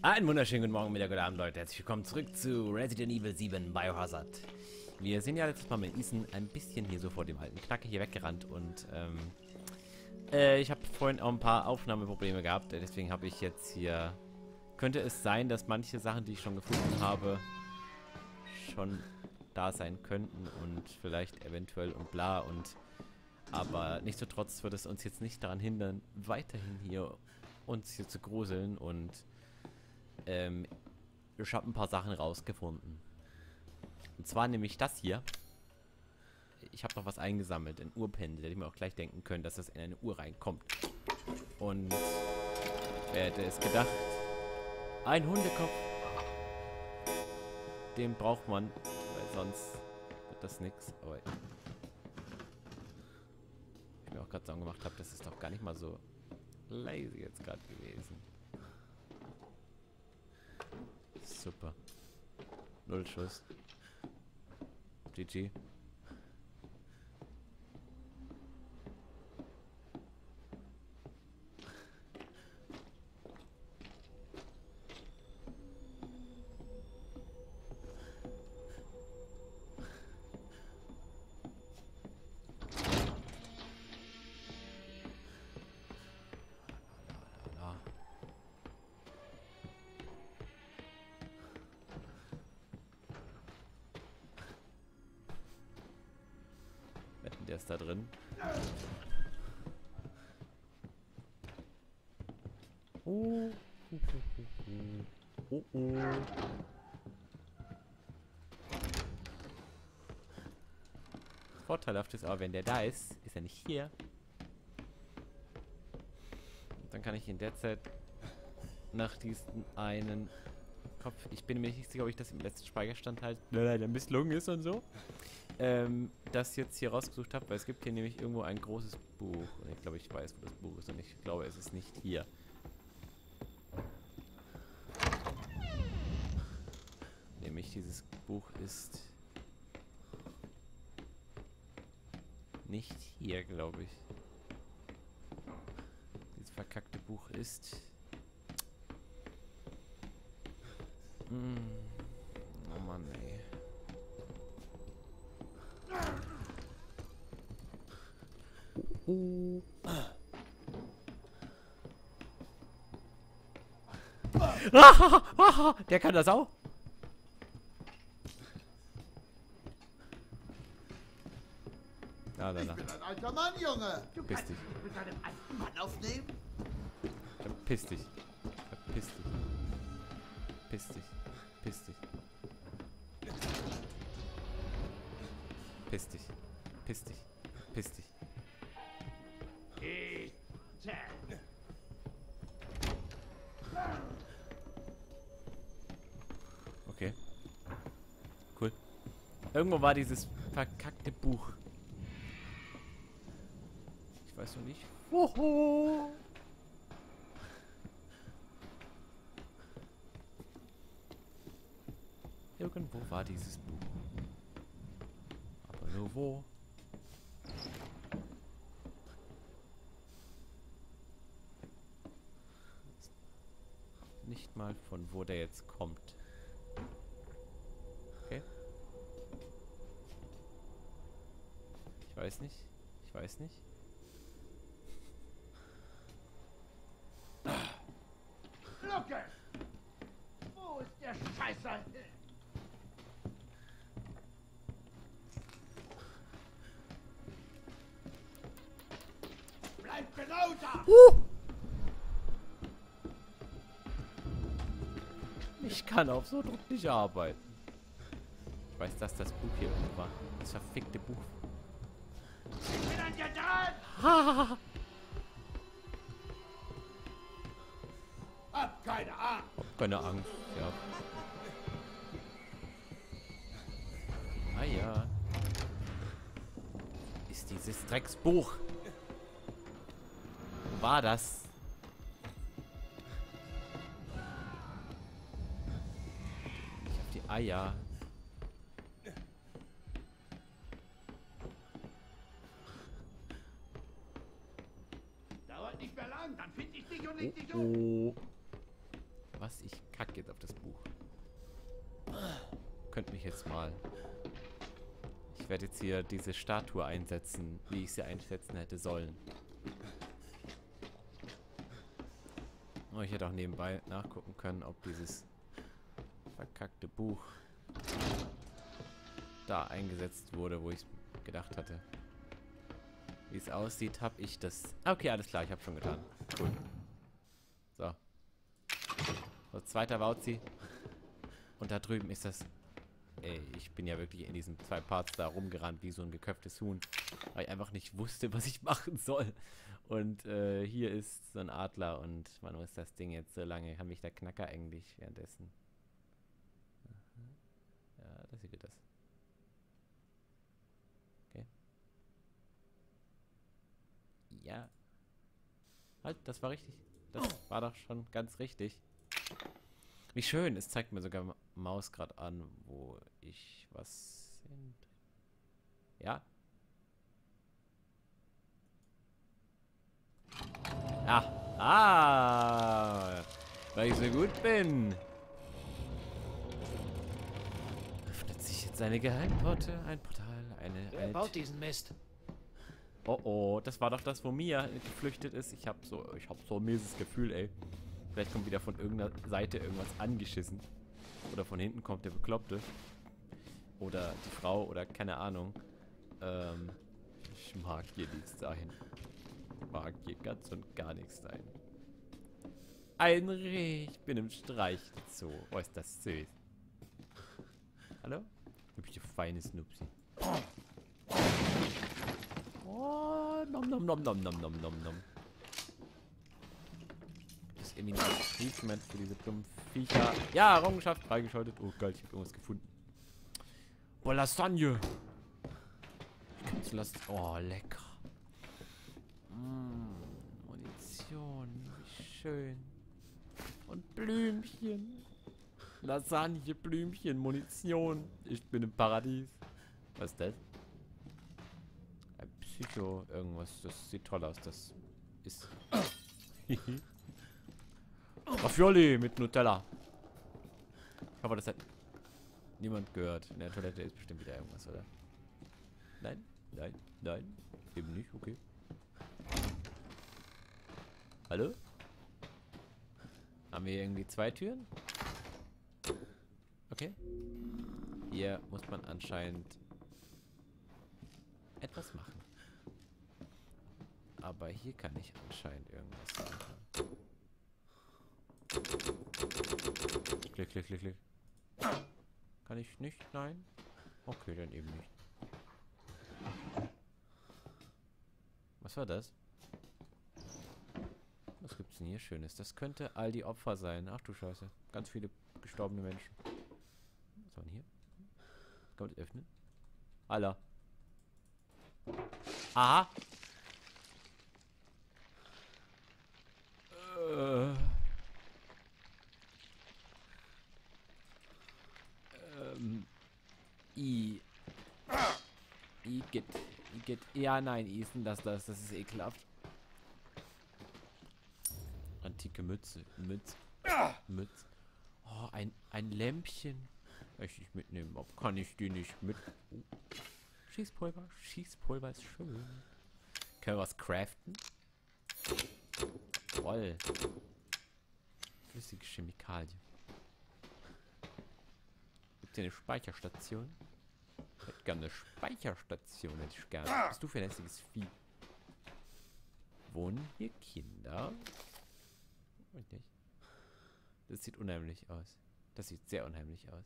Einen wunderschönen guten Morgen, Mittag oder Abend, Leute. Herzlich willkommen zurück zu Resident Evil 7 Biohazard. Wir sind ja letztes Mal mit Ethan ein bisschen hier so vor dem alten Knacke hier weggerannt und ich habe vorhin auch ein paar Aufnahmeprobleme gehabt, deswegen habe ich jetzt hier... Könnte es sein, dass manche Sachen, die ich schon gefunden habe, schon da sein könnten und vielleicht eventuell und bla und... Aber nichtsdestotrotz wird es uns jetzt nicht daran hindern, weiterhin hier uns hier zu gruseln und ich habe ein paar Sachen rausgefunden. Und zwar nämlich das hier. Ich habe noch was eingesammelt, ein Urpendel, hätte ich mir auch gleich denken können, dass das in eine Uhr reinkommt. Und wer hätte es gedacht? Ein Hundekopf. Den braucht man, weil sonst wird das nix. Aber ich mir auch gerade Sorgen gemacht habe, das ist doch gar nicht mal so lazy jetzt gerade gewesen. Super. Null Schuss. GG. Der ist da drin. Oh. Oh, oh. Vorteilhaft ist aber, wenn der da ist, ist er nicht hier. Und dann kann ich in der Zeit nach diesem einen Kopf, ich bin mir nicht sicher, ob ich das im letzten Speicherstand halt leider misslungen ist und so, das jetzt hier rausgesucht habe, weil es gibt hier nämlich irgendwo ein großes Buch. Und ich glaube, ich weiß, wo das Buch ist und ich glaube, es ist nicht hier. Nämlich dieses Buch ist nicht hier, glaube ich. Dieses verkackte Buch ist... Oh Mann, ey. Der kann das auch. Ich bin ein alter Mann, Junge. Du Piss kannst dich. dich mit einem alten Mann aufnehmen? Verpiss dich. Verpiss dich. Piss dich. Piss dich. Piss dich. Piss dich. Piss dich. Okay. Cool. Irgendwo war dieses verkackte Buch. Ich weiß noch nicht. Woho! Irgendwo war dieses Buch. Aber nur wo? Nicht mal von wo der jetzt kommt. Okay. Ich weiß nicht. Ich weiß nicht. Lucke! Wo ist der Scheißer hin? Bleib genau da! Ich kann auf so Druck nicht arbeiten. Ich weiß, dass das Buch hier irgendwo war. Das verfickte Buch. Ich bin an dir dran! Hab keine Angst! Hab keine Angst, ja. Ah ja. Ist dieses Drecksbuch. Wo war das? Ich hab die Eier. Dauert nicht mehr lang, dann finde ich dich und leg dich um. Oh. was? Ich kacke jetzt auf das Buch. Könnt mich jetzt mal. Ich werde jetzt hier diese Statue einsetzen, wie ich sie einsetzen hätte sollen. Oh, ich hätte auch nebenbei nachgucken können, ob dieses verkackte Buch da eingesetzt wurde, wo ich gedacht hatte. Wie es aussieht, habe ich das... Okay, alles klar, ich habe schon getan. Cool. So. So, zweiter Wauzi. Und da drüben ist das... Ey, ich bin ja wirklich in diesen 2 Parts da rumgerannt, wie so ein geköpftes Huhn. Weil ich einfach nicht wusste, was ich machen soll. Und hier ist so ein Adler und man muss das Ding jetzt so lange... Kann mich der Knacker eigentlich währenddessen... Ja, das sieht das. Okay. Ja. Halt, das war richtig. Das war doch schon ganz richtig. Wie schön, es zeigt mir sogar Maus gerade an, wo ich was hin... Ja. Weil ich so gut bin. Öffnet sich jetzt eine Geheimporte, ein Portal, Wer baut diesen Mist? Oh oh, das war doch das, wo Mia geflüchtet ist. Ich hab so ein mieses Gefühl, ey. Vielleicht kommt wieder von irgendeiner Seite irgendwas angeschissen. Oder von hinten kommt der Bekloppte. Oder die Frau, oder keine Ahnung. Ich mag hier nichts dahin. Ich mag hier ganz und gar nichts dahin. Ein Reh, ich bin im Streichelzoo. Oh, ist das süß. Hallo? Hübsche, feines Nupsi. Oh, nom nom nom nom nom nom nom nom. Das ist irgendwie ein Treatment für diese dummen Viecher. Ja, Errungenschaft freigeschaltet. Oh geil, ich habe irgendwas gefunden. Boah, Lasagne. Ich kann's lassen. Oh, lecker. Munition. Wie schön. Und Blümchen. Lasagne, Blümchen, Munition. Ich bin im Paradies. Was ist das? Ein Psycho, irgendwas. Das sieht toll aus. Das ist... Ravioli mit Nutella. Ich hoffe, das hat niemand gehört. In der Toilette ist bestimmt wieder irgendwas, oder? Nein, nein, nein. Eben nicht, okay. Hallo? Haben wir irgendwie 2 Türen? Okay. Hier muss man anscheinend etwas machen. Aber hier kann ich anscheinend irgendwas machen. Klick, klick, klick, klick. Kann ich nicht? Nein? Okay, dann eben nicht. Was war das? Was gibt's denn hier Schönes? Das könnte all die Opfer sein. Ach du Scheiße. Ganz viele gestorbene Menschen. Was war denn hier? Kann man das öffnen? Alla. Aha. Igitt. Ja, nein, Ethan, das ist ekelhaft. Antike Mütze. Mütze. Oh, ein Lämpchen. Möchte ich mitnehmen. Ob kann ich die nicht mit... Oh. Schießpulver. Schießpulver ist schön. Können wir was craften? Toll. Flüssige Chemikalie. Gibt es hier eine Speicherstation? Ich hätte gerne eine Speicherstation, hätte ich gerne. Was bist du für ein lästiges Vieh? Wohnen hier Kinder? Und nicht. Das sieht unheimlich aus. Das sieht sehr unheimlich aus.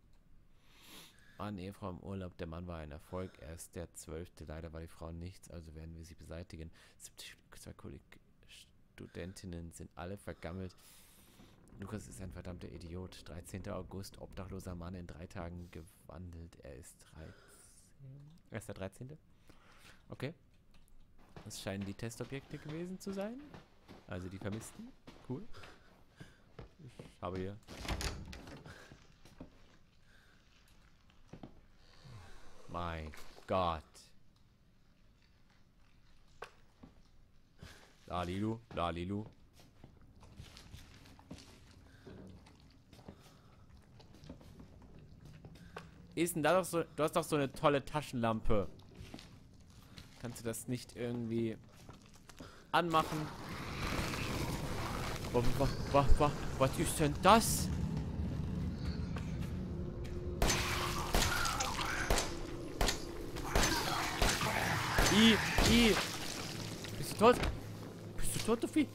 Eine Ehefrau im Urlaub. Der Mann war ein Erfolg. Er ist der 12. Leider war die Frau nichts, also werden wir sie beseitigen. 2 Studentinnen sind alle vergammelt. Lukas ist ein verdammter Idiot. 13. August, obdachloser Mann in 3 Tagen gewandelt. Er ist 13. Er ist der 13. Okay. Das scheinen die Testobjekte gewesen zu sein. Also die Vermissten. Cool. Ich habe hier... Mein Gott. Lalilu, Lalilu. Ethan, du hast doch so eine tolle Taschenlampe. Kannst du das nicht irgendwie anmachen? Was ist denn das? Bist du tot? Bist du tot, Sophie?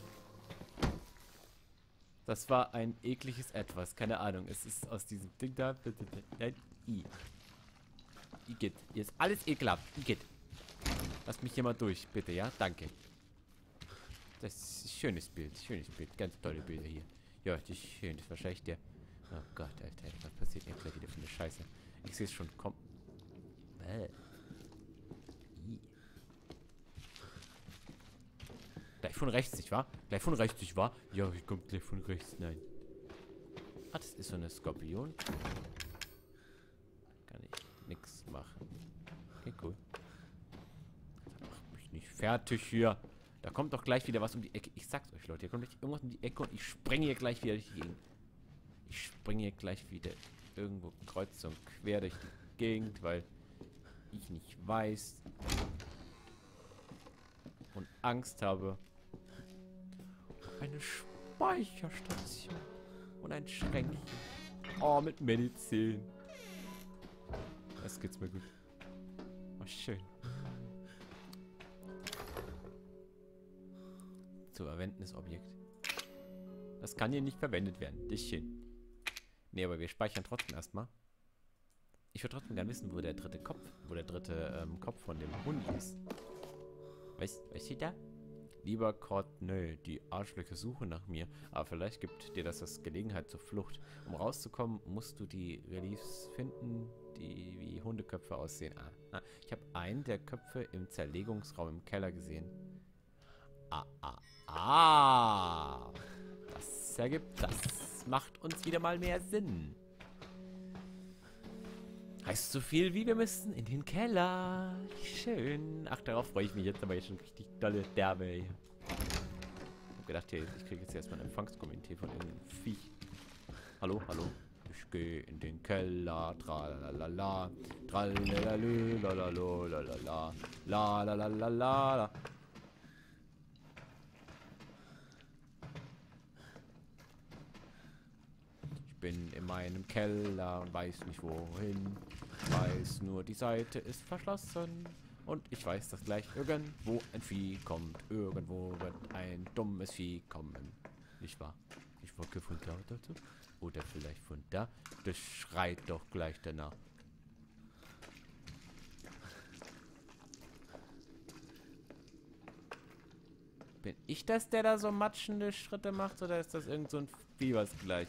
Das war ein ekliges Etwas. Keine Ahnung. Es ist aus diesem Ding da. Nein, Igitt. Hier ist alles ekelhaft. Igitt. Lass mich hier mal durch, bitte, ja? Danke. Das ist ein schönes Bild. Schönes Bild. Ganz tolle Bilder hier. Ja, das ist schön. Das ist wahrscheinlich der... Oh Gott, Alter. Was passiert denn gleich wieder für eine Scheiße? Ich sehe es schon. Komm. Gleich von rechts, nicht wahr? Gleich von rechts, nicht wahr? Ja, ich komme gleich von rechts. Nein. Ah, das ist so eine Skorpion. Kann ich nichts machen. Okay, cool. Mach mich nicht fertig hier. Da kommt doch gleich wieder was um die Ecke. Ich sag's euch, Leute. Hier kommt gleich irgendwas um die Ecke und ich springe hier gleich wieder durch die Gegend. Ich springe hier gleich wieder irgendwo kreuz und quer durch die Gegend, weil ich nicht weiß und Angst habe. Eine Speicherstation und ein Schränkchen. Oh, mit Medizin. Das geht's mir gut. Oh, schön. Zu verwendendes Objekt. Das kann hier nicht verwendet werden. Das ist schön. Nee, aber wir speichern trotzdem erstmal. Ich würde trotzdem gerne wissen, wo der dritte Kopf von dem Hund ist. Was steht da? Lieber Courtney, die Arschlöcher suchen nach mir, aber vielleicht gibt dir das Gelegenheit zur Flucht. Um rauszukommen, musst du die Reliefs finden, die wie Hundeköpfe aussehen. Ich habe einen der Köpfe im Zerlegungsraum im Keller gesehen. Das ergibt, das macht uns wieder mal mehr Sinn. Heißt so viel wie wir müssen in den Keller. Schön. Ach, darauf freue ich mich jetzt aber schon richtig dolle derbe. Ich hab gedacht, hier, ich kriege jetzt erstmal ein Empfangskomitee von irgendeinem Viech. Hallo, hallo. Ich gehe in den Keller. Tralalala. Tralalalalala. Lalalala. Ich bin in meinem Keller und weiß nicht wohin. Ich weiß nur, die Seite ist verschlossen. Und ich weiß, dass gleich irgendwo ein Vieh kommt. Irgendwo wird ein dummes Vieh kommen. Nicht wahr? Ich wollte von da dazu. Oder vielleicht von da. Das schreit doch gleich danach. Bin ich das, der da so matschende Schritte macht? Oder ist das irgend so ein Vieh, was gleich?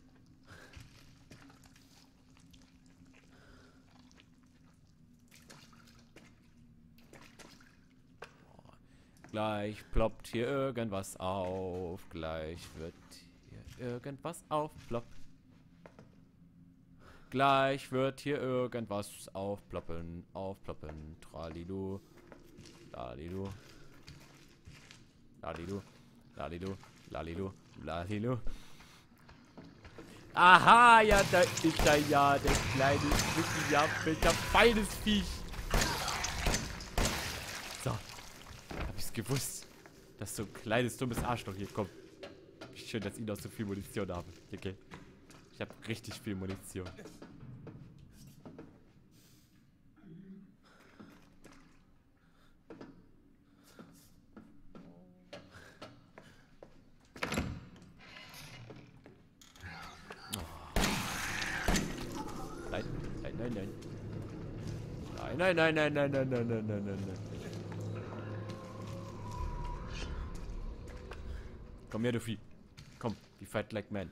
Gleich ploppt hier irgendwas auf. Gleich wird hier irgendwas aufploppen. Gleich wird hier irgendwas aufploppen. Aufploppen. Tralilu. Lalilu. Lalilu. Lalilu. Lalilu. Lalilu. Aha, ja, da ist er ja, der kleine, wirklich ja, welcher feines Viech. So. Hab ich's gewusst, dass so ein kleines, dummes Arschloch hier kommt. Wie schön, dass ich noch so viel Munition habe. Okay. Ich habe richtig viel Munition. Nein. Nein. Komm her, du Vieh. Komm, we fight like men.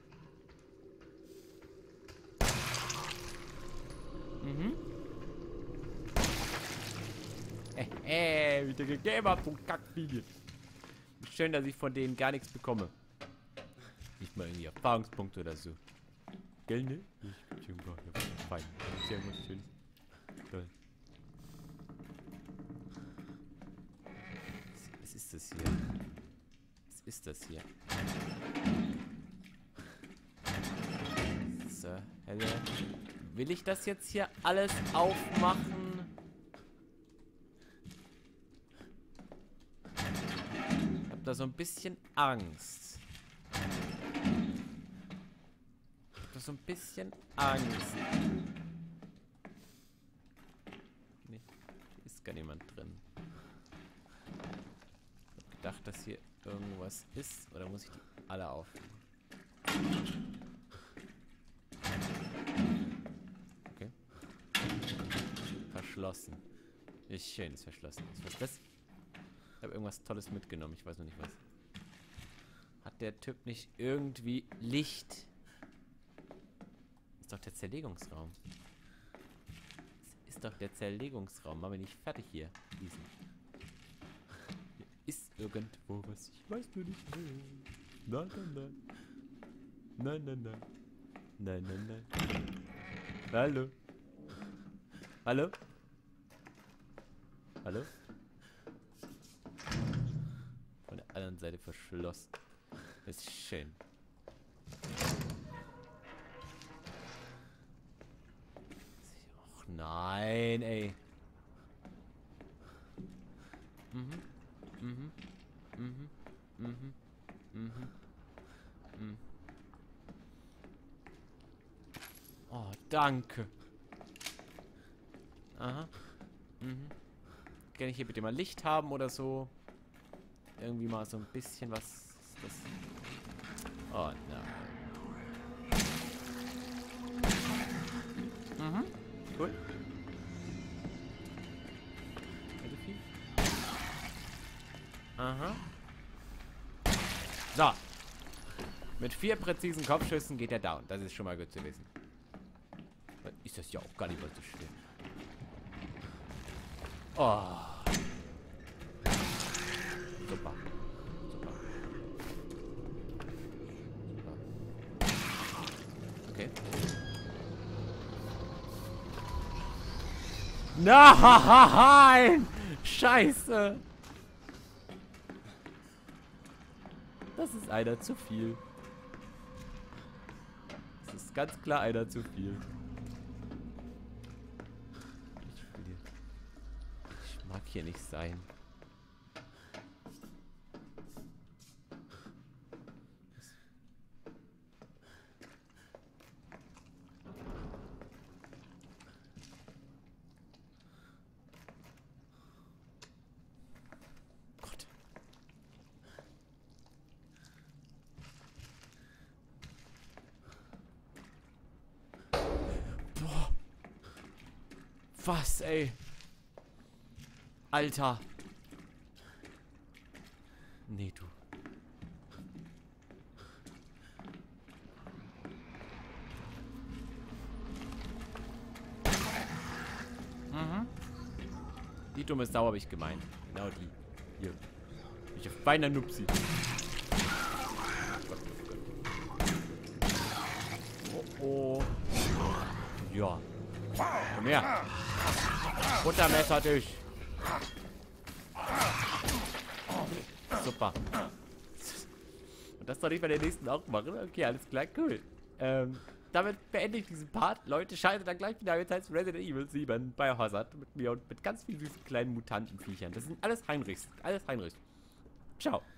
Wieder gegeben hab, du Kackvieh. Schön, dass ich von denen gar nichts bekomme. Nicht mal irgendwie Erfahrungspunkte oder so. Gell, ne? Fein. Sehr schön. Toll. Was ist das hier? Was ist das hier? So, Helle. Will ich das jetzt hier alles aufmachen? Ich hab da so ein bisschen Angst. Ich hab da so ein bisschen Angst. Nee, hier ist gar niemand drin. Ich hab gedacht, dass hier irgendwas ist. Oder muss ich die alle aufnehmen? Okay. Verschlossen. Ist schön, ist verschlossen. Was ist das? Ich habe irgendwas Tolles mitgenommen. Ich weiß noch nicht was. Hat der Typ nicht irgendwie Licht? Ist doch der Zerlegungsraum. Das ist doch der Zerlegungsraum. Machen wir nicht fertig hier. Diesen. Hier ist irgendwo was. Ich weiß nur nicht. Nein, nein, nein. Nein, nein, nein. Nein, nein, nein. Hallo. Hallo? Hallo? Von der anderen Seite verschlossen. Das ist schön. Och nein, ey. Mhm. Mhm. Mhm. Mhm. Mhm. Mhm. Oh, danke. Aha. Mhm. Kann ich hier bitte mal Licht haben oder so? Irgendwie mal so ein bisschen was ist das? Oh nein. Mhm. Cool. Also viel. Aha. So. Mit 4 präzisen Kopfschüssen geht er down. Das ist schon mal gut zu wissen. Dann ist das ja auch gar nicht mal so schlimm. Oh. Super. Super. Super. Okay. Nein! Scheiße! Das ist einer zu viel. Das ist ganz klar einer zu viel. Ich mag hier nicht sein. Gott. Boah. Was, ey? Alter. Nee, du. Mhm. Die dumme Sau habe ich gemeint. Genau die. Hier. Ich auf beinahe Nupsi. Oh, oh. Ja. Komm her. Buttermesser dich. Super. Und das soll ich bei der nächsten auch machen? Okay, alles klar, cool. Damit beende ich diesen Part. Leute, schaltet dann gleich wieder jetzt heißt Resident Evil 7 Biohazard mit mir und mit ganz vielen süßen kleinen Mutantenviechern. Das sind alles Heinrichs. Alles Heinrichs. Ciao.